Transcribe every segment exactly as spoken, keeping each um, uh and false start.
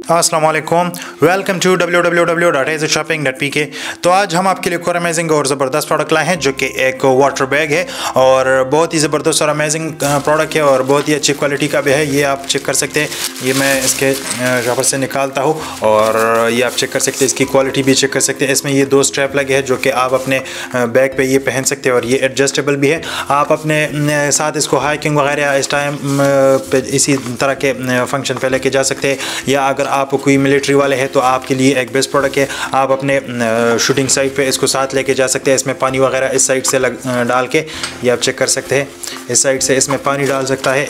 अस्सलाम वालेकुम, welcome to W W W dot age shopping dot P K. तो आज हम आपके लिए एक और अमेजिंग और ज़बरदस्त प्रोडक्ट लाए हैं जो कि एक वाटर बैग है और बहुत ही ज़बरदस्त और अमेजिंग प्रोडक्ट है और बहुत ही अच्छी क्वालिटी का भी है। ये आप चेक कर सकते हैं, ये मैं इसके यहाँ से निकालता हूँ और ये आप चेक कर सकते हैं, इसकी क्वालिटी भी चेक कर सकते हैं। इसमें ये दो स्ट्रैप लगे हैं जो कि आप अपने बैग पे ये पहन सकते हैं और ये एडजस्टेबल भी है। आप अपने साथ इसको हाइकिंग वगैरह इस टाइम पे इसी तरह के फंक्शन पे लेके जा सकते हैं, या अगर आप कोई मिलिट्री वाले हैं तो आपके लिए एक बेस्ट प्रोडक्ट है। आप अपने शूटिंग साइट पे इसको साथ लेके जा सकते हैं। इसमें पानी वगैरह इस साइड से लग डाल के ये आप चेक कर सकते हैं, इस साइड से इसमें पानी डाल सकता है,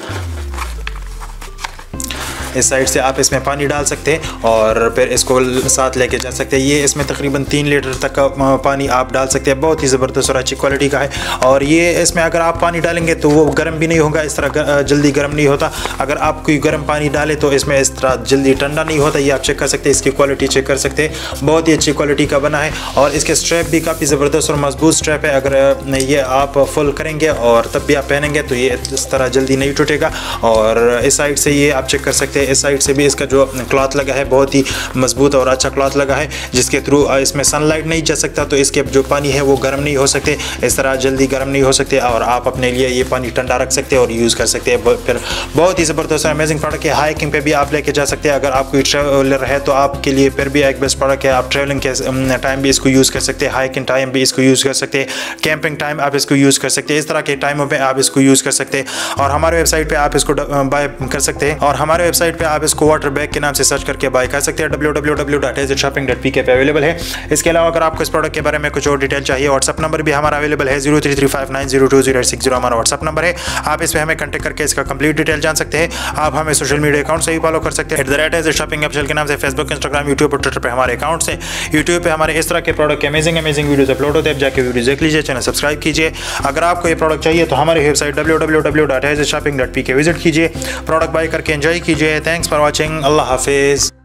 इस साइड से आप इसमें पानी डाल सकते हैं और फिर इसको साथ लेके जा सकते हैं। ये इसमें तकरीबन तीन लीटर तक का पानी आप डाल सकते हैं। बहुत ही ज़बरदस्त और अच्छी क्वालिटी का है और ये इसमें अगर आप पानी डालेंगे तो वो गर्म भी नहीं होगा, इस तरह जल्दी गर्म नहीं होता। अगर आप कोई गर्म पानी डालें तो इसमें इस तरह जल्दी ठंडा नहीं होता। ये आप चेक कर सकते हैं, इसकी क्वालिटी चेक कर सकते हैं, बहुत ही अच्छी क्वालिटी का बना है और इसके स्ट्रैप भी काफ़ी ज़बरदस्त और मजबूत स्ट्रैप है। अगर ये आप फुल करेंगे और तब भी आप पहनेंगे तो ये इस तरह जल्दी नहीं टूटेगा। और इस साइड से ये आप चेक कर सकते हैं, इस साइड से भी इसका जो क्लॉथ लगा है बहुत ही मजबूत और अच्छा क्लॉथ लगा है, जिसके थ्रू इसमें सनलाइट नहीं जा सकता, तो इसके जो पानी है वो गर्म नहीं हो सकते, इस तरह जल्दी गर्म नहीं हो सकते और आप अपने लिए ये पानी ठंडा रख सकते हैं और यूज़ कर सकते हैं। फिर बहुत ही ज़बरदस्त अमेजिंग प्रोडक्ट है। हाइकिंग पे भी आप लेके जा सकते हैं। अगर आप कोई ट्रैवलर है तो आपके लिए फिर भी एक बेस्ट प्रोडक्ट है। आप ट्रैवलिंग के टाइम भी इसको यूज़ कर सकते हैं, हाइकिंग टाइम भी इसको यूज़ कर सकते हैं, कैंपिंग टाइम आप इसको यूज़ कर सकते हैं, इस तरह के टाइमों पर आप इसको यूज़ कर सकते हैं। और हमारे वेबसाइट पर आप इसको बाय कर सकते हैं और हमारे वेबसाइट पर आप इसको वाटर बैग के नाम से सर्च करके बाय कर सकते हैं। W W W dot age shopping dot P K पे अवेलेबल है। इसके अलावा अगर आपको इस प्रोडक्ट के बारे में कुछ और डिटेल चाहिए, व्हाट्सअप नंबर भी हमारा अवेलेबल है zero three three five nine zero two zero six zero हमारा व्हाट्सअप नंबर है। आप इस पर हमें कॉन्टैक्ट करके इसका कंप्लीट डिटेल जान सकते हैं। आप हमें सोशल मीडिया अकाउंट से ही फॉलो कर सकते हैं, at the rate age shopping official के नाम से फेसबुक, इंस्टाग्राम, यूट्यूब और ट्विटर पर हमारे अकाउंट से। यूट्यूब पे हमारे इस तरह के प्रोडक्ट के अमेजिंग अमेजिंग वीडियोस अपलोड होते हैं, जाके वीडियो देख लीजिए, चैनल सब्सक्राइब कीजिए। अगर आपको ये प्रोडक्ट चाहिए तो हमारी website W W W dot age shopping dot P K visit कीजिए, प्रोडक्ट बाय करके एंजॉय कीजिए। थैंक्स फॉर वॉचिंग, अल्लाह हाफिज़।